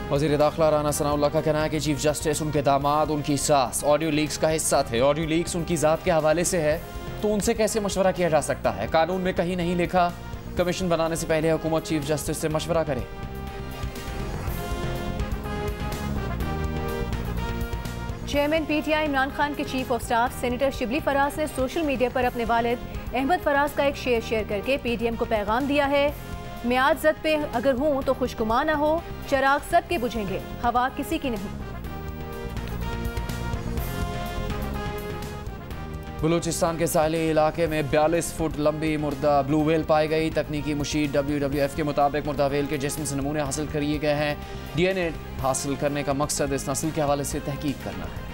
वज़ीर दाखिला राना सनाउल्लाह का कहना है कि चीफ जस्टिस, उनके दामाद, उनकी सास ऑडियो लीक्स का हिस्सा थे। ऑडियो लीक्स उनकी ज़ात के हवाले से है तो उनसे कैसे मशवरा किया जा सकता है? कानून में कहीं नहीं लिखा कमीशन बनाने से पहले हुकूमत चीफ जस्टिस से मशवरा करे। चेयरमैन पीटीआई इमरान खान के chief of staff senator Shibli Faraz ने सोशल मीडिया पर अपने वालिद अहमद फराज का एक शेयर करके पीडीएम को पैगाम दिया है। मैं आज जद पे अगर हूँ तो खुशगुमा ना हो, चराग सबके बुझेंगे, हवा किसी की नहीं। बलूचिस्तान के साहली इलाके में 42 फुट लंबी मुर्दा ब्लू व्हेल पाई गई। तकनीकी मुशीर WWF के मुताबिक मुर्दा व्हेल के जिस्म से नमूने हासिल किए गए हैं। DNA हासिल करने का मकसद इस नस्ल के हवाले से तहकीक करना है।